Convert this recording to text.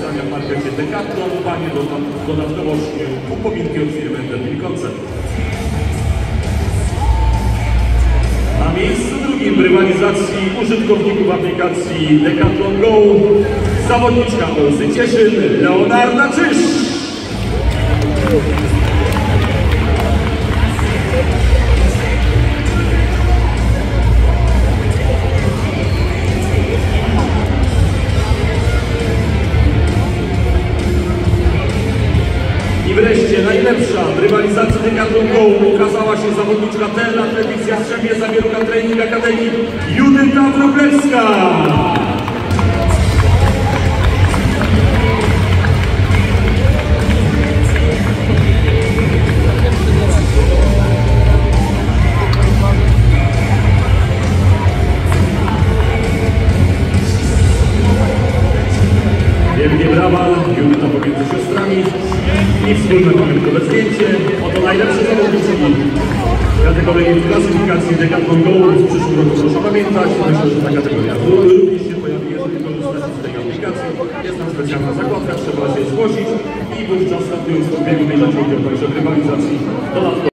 wykorzystania w markecie Decathlon. Panie dodatkowo upomnienki od firmy Delphi Concept. Na miejscu drugim w rywalizacji użytkowników aplikacji Decathlon Go zawodniczka Olsy Cieszyn, Leonarda Czyż. I wreszcie najlepsza w rywalizacji Decathlon Go ukazała się zawodniczka Ten Athletics Jastrzębie Zawierucha Training Akademii Judyta Wróblewska. Wielkie brawa, Judyta pomiędzy siostrami i wspólne pamiątkowe zdjęcie. Oto najlepsze zawodniczki kategorii w klasyfikacji Decathlon Go w przyszłym roku. Proszę pamiętać, myślę, że ta kategoria również się pojawi, jeżeli korzystacie z tej aplikacji. Jest tam specjalna zakładka, trzeba się zgłosić i wówczas startując w biegu bierzecie udział także w rywalizacji dodatkowej.